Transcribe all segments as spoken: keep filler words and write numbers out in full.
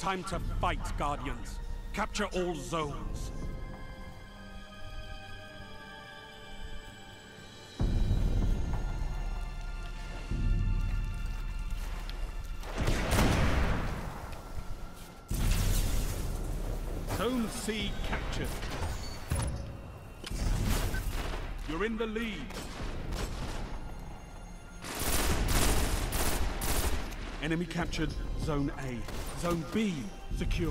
Time to fight, Guardians. Capture all zones. Zone C captured. You're in the lead. Enemy captured Zone A. Zone B secure.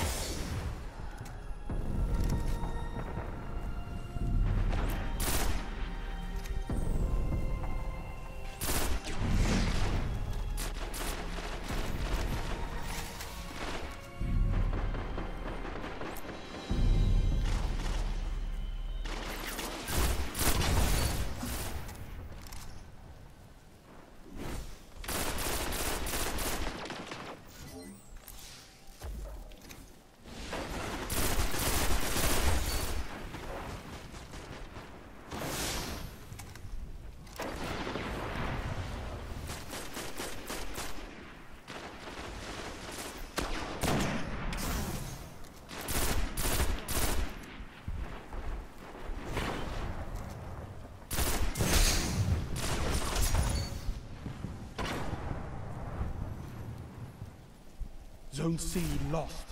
Zone C lost.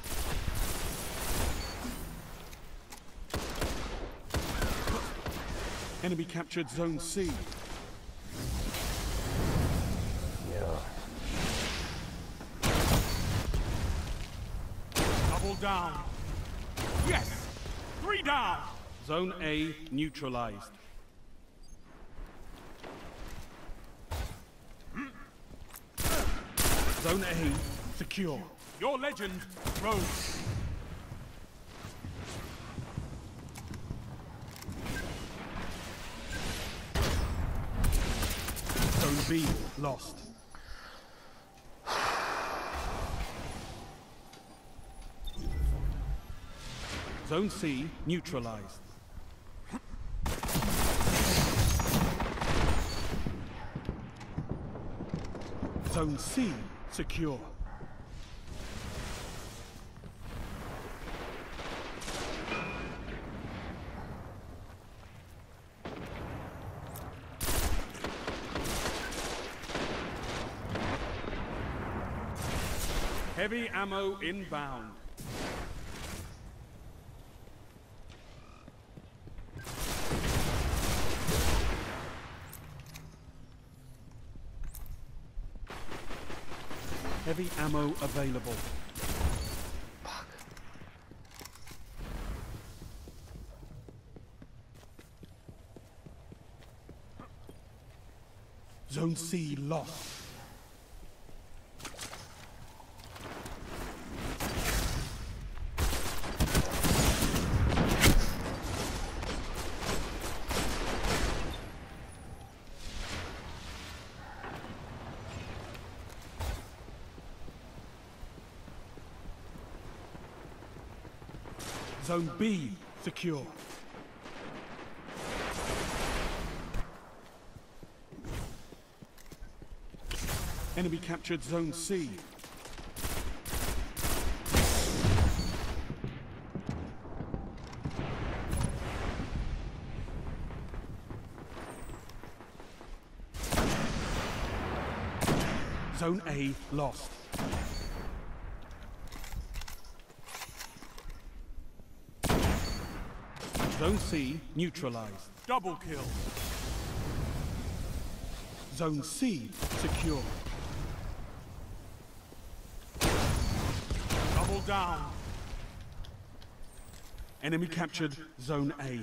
Enemy captured Zone C. Yeah. Double down. Yes! Three down! Zone A neutralized. Zone A secure. Your legend rose. Zone B lost. Zone C neutralized. Zone C secure. Heavy ammo inbound. Heavy ammo available. Fuck. Zone C lost. Zone B secure. Enemy captured Zone C. Zone A lost. Zone C neutralized. Double kill. Zone C secure. Double down. Enemy captured Zone A.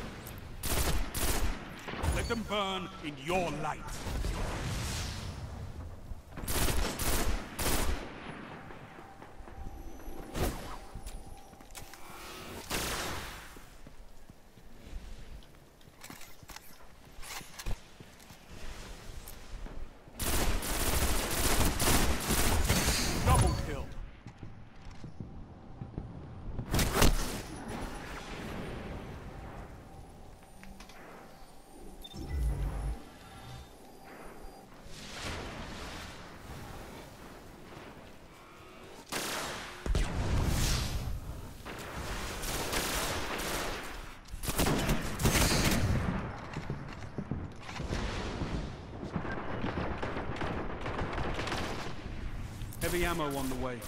Let them burn in your light. Heavy ammo on the way.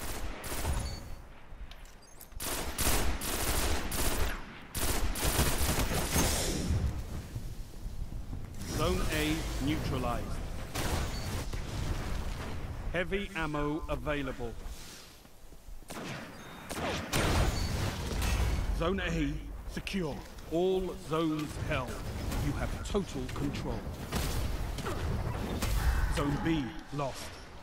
Zone A neutralized. Heavy ammo available. Zone A secure. All zones held. You have total control. Zone B lost.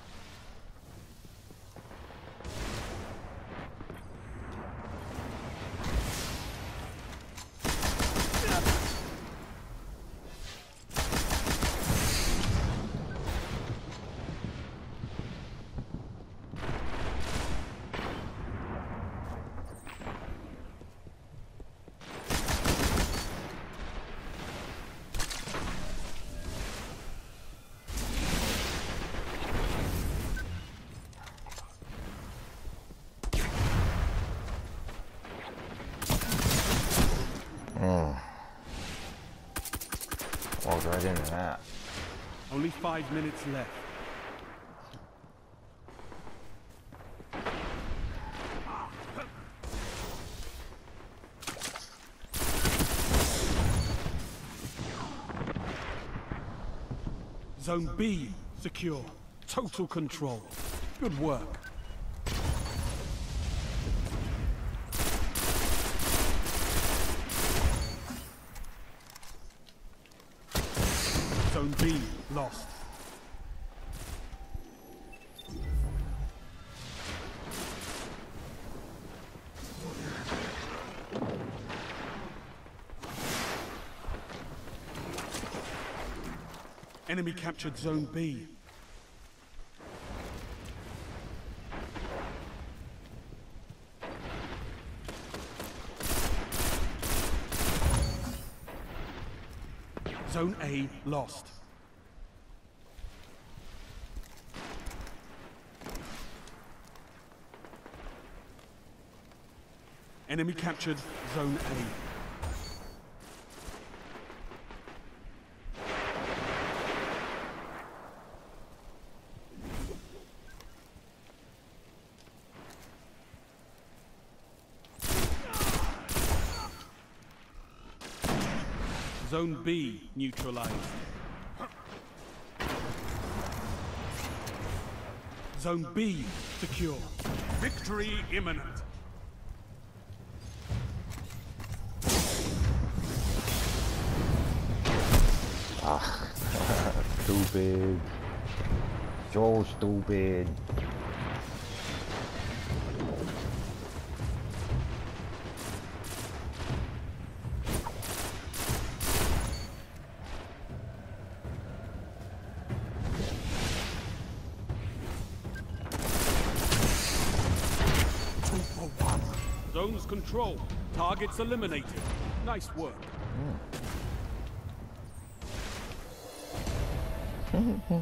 Walked right into that. Only five minutes left. Zone B secure. Total control. Good work. Zone B lost. Enemy captured Zone B. Zone A lost. Enemy captured Zone A. Zone B neutralized. Zone B secure. Victory imminent. Ah, stupid. So stupid. Zones control. Targets eliminated. Nice work. Mm.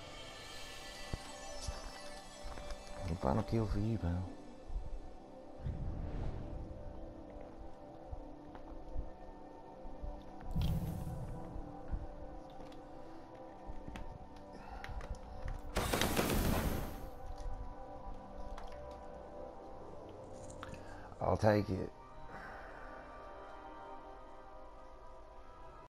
Final kill for you, pal. I'll take it.